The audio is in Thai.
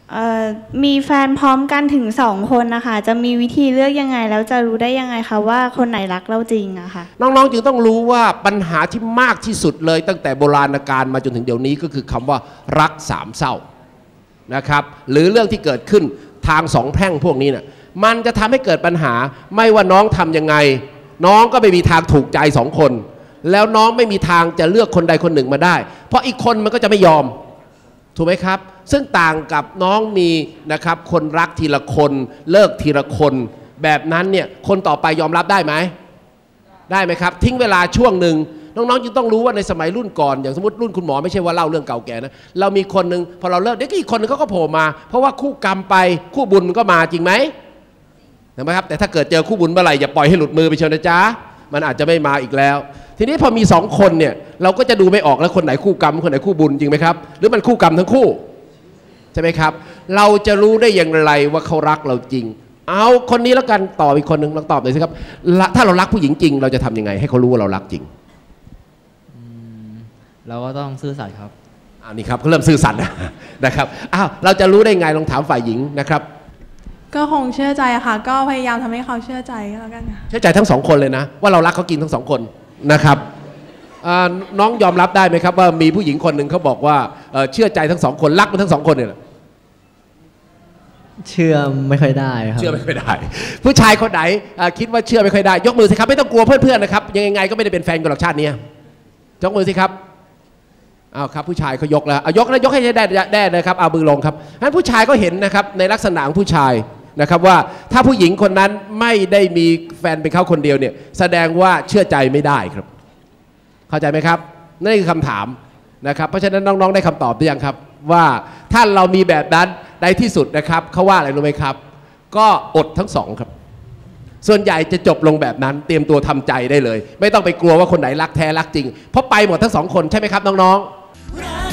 มีแฟนพร้อมกันถึง2 คนนะคะจะมีวิธีเลือกยังไงแล้วจะรู้ได้ยังไงคะว่าคนไหนรักเราจริงอะค่ะน้องๆจึงต้องรู้ว่าปัญหาที่มากที่สุดเลยตั้งแต่โบราณกาลมาจนถึงเดี๋ยวนี้ก็คือคำว่ารักสามเศร้านะครับหรือเรื่องที่เกิดขึ้นทาง2 แพร่งพวกนี้เนี่ยมันจะทำให้เกิดปัญหาไม่ว่าน้องทำยังไงน้องก็ไม่มีทางถูกใจ2 คนแล้วน้องไม่มีทางจะเลือกคนใดคนหนึ่งมาได้เพราะอีกคนมันก็จะไม่ยอมถูกไหมครับซึ่งต่างกับน้องมีนะครับคนรักทีละคนเลิกทีละคนแบบนั้นเนี่ยคนต่อไปยอมรับได้ไหมได้ไหมครับทิ้งเวลาช่วงหนึ่งน้องๆจึงต้องรู้ว่าในสมัยรุ่นก่อนอย่างสมมติรุ่นคุณหมอไม่ใช่ว่าเล่าเรื่องเก่าแก่นะเรามีคนหนึ่งพอเราเลิกเดี๋ยวอีกคนนึงเขาก็โผล่มาเพราะว่าคู่กรรมไปคู่บุญมันก็มาจริงไหมเห็นไหมครับแต่ถ้าเกิดเจอคู่บุญเมื่อไหร่อย่าปล่อยให้หลุดมือไปเชียวนะจ๊ะมันอาจจะไม่มาอีกแล้วทีนี้พอมี2 คนเนี่ยเราก็จะดูไม่ออกแล้วคนไหนคู่กรรมคนไหนคู่บุญจริงไหมครับหรือมันคู่กรรมทั้งคู่ใช่ไหมครับเราจะรู้ได้อย่างไรว่าเขารักเราจริงเอาคนนี้แล้วกันตอบอีกคนหนึ่งลองตอบหน่อยสิครับถ้าเรารักผู้หญิงจริงเราจะทำยังไงให้เขารู้ว่าเรารักจริงเราก็ต้องซื่อสัตย์ครับนี่ครับเขาเริ่มซื่อสัตย์นะครับเราจะรู้ได้ไงลองถามฝ่ายหญิงนะครับก็คงเชื่อใจค่ะก็พยายามทำให้เขาเชื่อใจแล้วกันเชื่อใจทั้ง2 คนเลยนะว่าเรารักเขาจริงทั้ง2 คนนะครับน้องยอมรับได้ไหมครับว่ามีผู้หญิงคนหนึ่งเขาบอกว่าเชื่อใจทั้ง2 คนรักมันทั้ง2 คนเนี่ยเชื่อไม่ค่อยได้ครับเชื่อไม่ค่อยได้ผู้ชายคนไหนคิดว่าเชื่อไม่ค่อยได้ยกมือสิครับไม่ต้องกลัวเพื่อนๆนะครับยังไงก็ไม่ได้เป็นแฟนกันหรอกชาตินี้ยกมือสิครับครับผู้ชายเขายกแล้วยกให้ได้นะครับเอามือลงครับงั้นผู้ชายก็เห็นนะครับในลักษณะของผู้ชายนะครับว่าถ้าผู้หญิงคนนั้นไม่ได้มีแฟนเป็นเขาคนเดียวเนี่ยแสดงว่าเชื่อใจไม่ได้ครับเข้าใจไหมครับนั่นคือคำถามนะครับเพราะฉะนั้นน้องๆได้คำตอบหรือยังครับว่าถ้าเรามีแบบนั้นในที่สุดนะครับเขาว่าอะไรรู้ไหมครับก็อดทั้ง2ครับส่วนใหญ่จะจบลงแบบนั้นเตรียมตัวทำใจได้เลยไม่ต้องไปกลัวว่าคนไหนรักแท้รักจริงเพราะไปหมดทั้ง2 คนใช่ไหมครับน้องๆ